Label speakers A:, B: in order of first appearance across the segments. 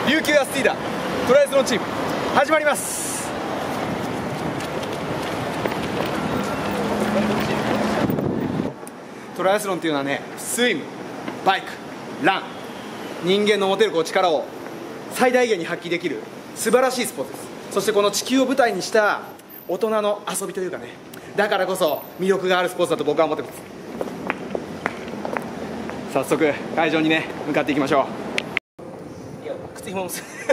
A: 琉球アスティーダトライアスロンチーム始まります。トライアスロンっていうのはね、スイム、バイク、ラン、人間の持てる力を最大限に発揮できる素晴らしいスポーツです。そしてこの地球を舞台にした大人の遊びというかね、だからこそ魅力があるスポーツだと僕は思ってます。早速会場にね向かっていきましょう。いや、靴ひも結ぶ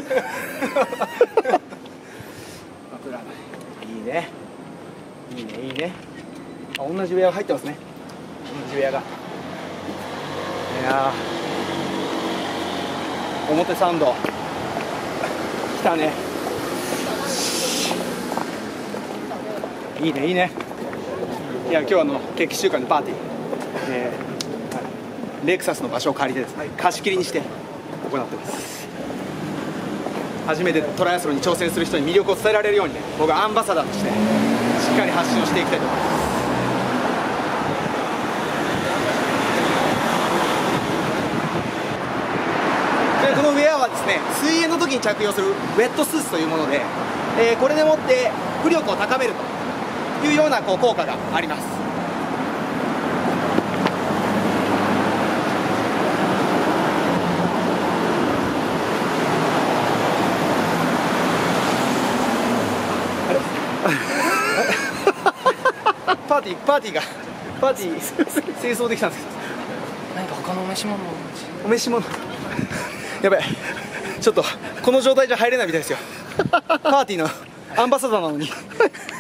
A: 枕いいね、いいね、いいね。あ、同じウェア入ってますね。同じウェアが、いやー、表参道来たね。いいね、いいね。いや、今日は決起週間のパーティー、レクサスの場所を借りてですね、貸し切りにして行ってます。初めてトライアスロンに挑戦する人に魅力を伝えられるようにね、僕はアンバサダーとしてしっかり発信をしていきたいと思います。でこのウェアはですね、水泳の時に着用するウェットスーツというもので、これでもって浮力を高めるというような効果があります。パーティー清掃できたんですけど、
B: 何か他のお召し物
A: お召し物やばい、ちょっとこの状態じゃ入れないみたいですよ。パーティーのアンバサダーなのに